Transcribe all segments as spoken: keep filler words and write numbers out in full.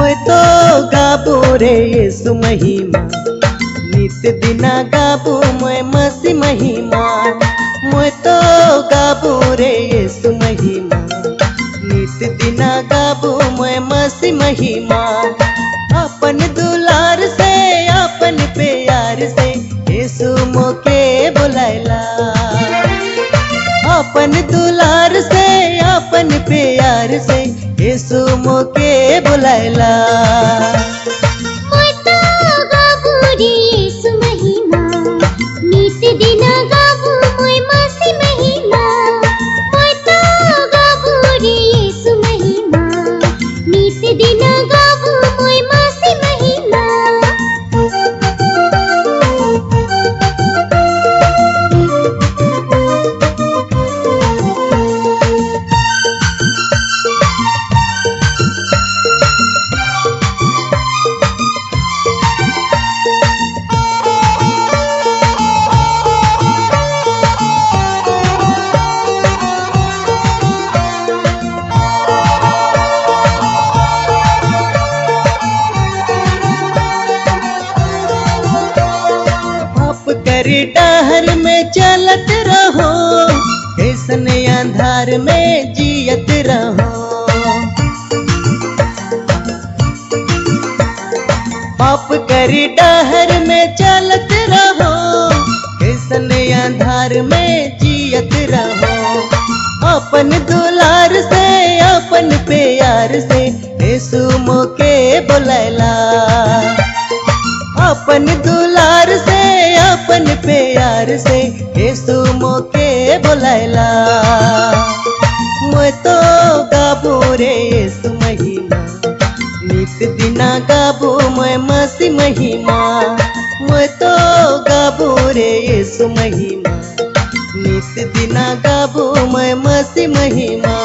मैं तो गाबो रे येसु महिमा, नित दिना गाबो मैं मसी महिमा। मैं तो गाबो रे येसु महिमा, नित दिना गाबो मैं मसी महिमा। अपन दुलार से अपन प्यार से येसु मोके बुलाइला, अपन दुलार से अपन प्यार से येसु मोके बुलाइला। मैं तो गाबो रे येसु महिमा, नित दिना गाबो मैं मसी महिमा। मैं तो गाबो रे येसु महिमा, नित दिना गाबो मैं मसी महिमा। डहर में चलत रहो, ऐसन अंधार में जियत रहो। पाप करी डहर में चलत रहो, ऐसन अंधार में जियत रहो। अपन दुलार से अपन प्यार से येसु मोके बुलाइला, अपन दुलार से अपन प्यार से येसु मोके बुलाइला। मैं तो गाबो रे येसु महिमा, नित दिना गाबो मैं मसी महिमा। मैं तो गाबो रे येसु महिमा, नित दिना गाबो मैं मसी महिमा।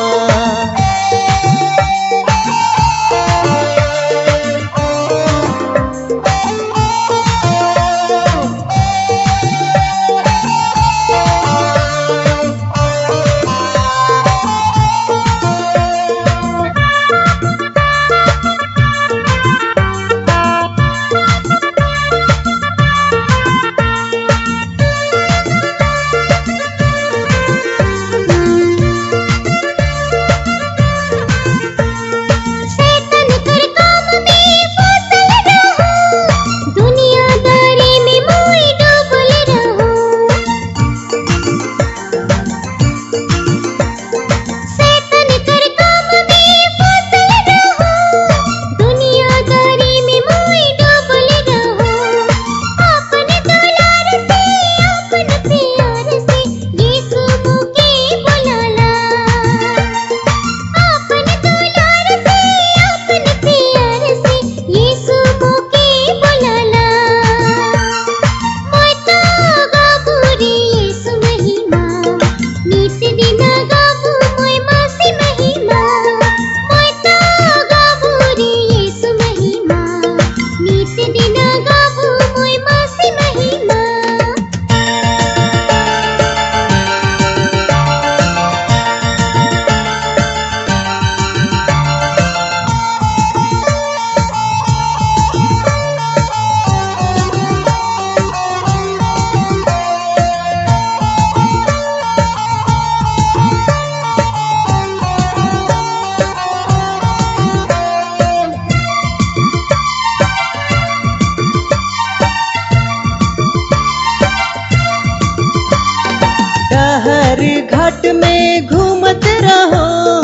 डहर घाट में घूमत रहो,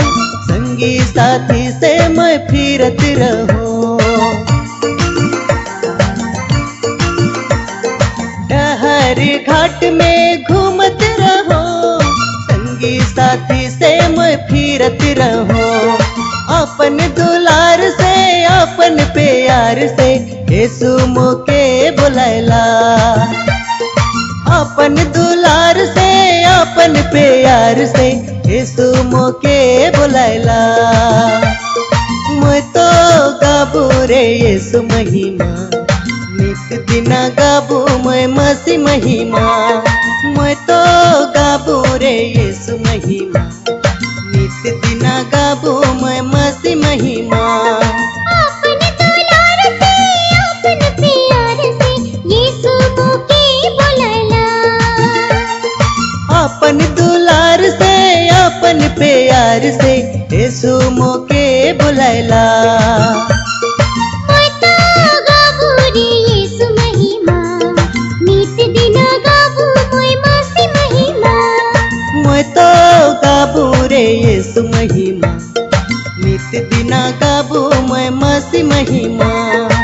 संगी साथी से मैं फिरत रहो। डहर घाट में घूमत रहो, संगी साथी से मैं फिरत रहो। अपन दुलार से अपन प्यार से येसु मोके बुलाइला, अपन दुलार से अपन प्यार से येसु मोके बुलाइला। मैं तो गाबो रे येसु महिमा, नित दिना गाबो मैं मसी महिमा। मैं तो गाबो रे येसु महिमा, नित दिना गाबो मैं मसी महिमा। अपने बुलायला। মই তো গাবো রে येसु महिमा, नित दिन गाबो মই मासी महिमा। मैं तो गाबू रे येसु महिमा, नित दिना गाबू मैं मसी महिमा।